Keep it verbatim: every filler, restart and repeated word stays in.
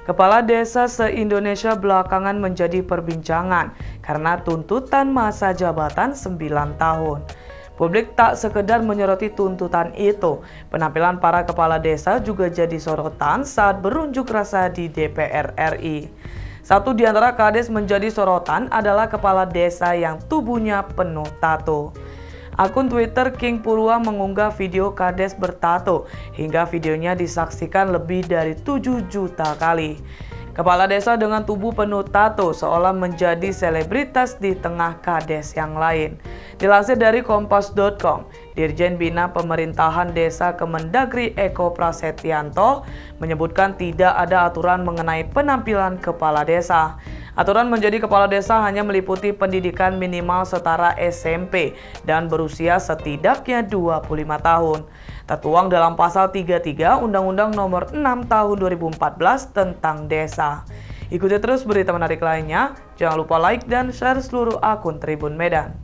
Kepala desa se-Indonesia belakangan menjadi perbincangan karena tuntutan masa jabatan sembilan tahun. Publik tak sekedar menyoroti tuntutan itu, penampilan para kepala desa juga jadi sorotan saat berunjuk rasa di D P R R I. Satu di antara kades menjadi sorotan adalah kepala desa yang tubuhnya penuh tato. Akun Twitter King Purwa mengunggah video kades bertato hingga videonya disaksikan lebih dari tujuh juta kali. Kepala desa dengan tubuh penuh tato seolah menjadi selebritas di tengah kades yang lain. Dilansir dari kompas titik com, Dirjen Bina Pemerintahan Desa Kemendagri Eko Prasetyanto menyebutkan tidak ada aturan mengenai penampilan kepala desa. Aturan menjadi kepala desa hanya meliputi pendidikan minimal setara S M P dan berusia setidaknya dua puluh lima tahun. Tertuang dalam pasal tiga puluh tiga Undang-Undang Nomor enam Tahun dua ribu empat belas tentang desa. Ikuti terus berita menarik lainnya. Jangan lupa like dan share seluruh akun Tribun Medan.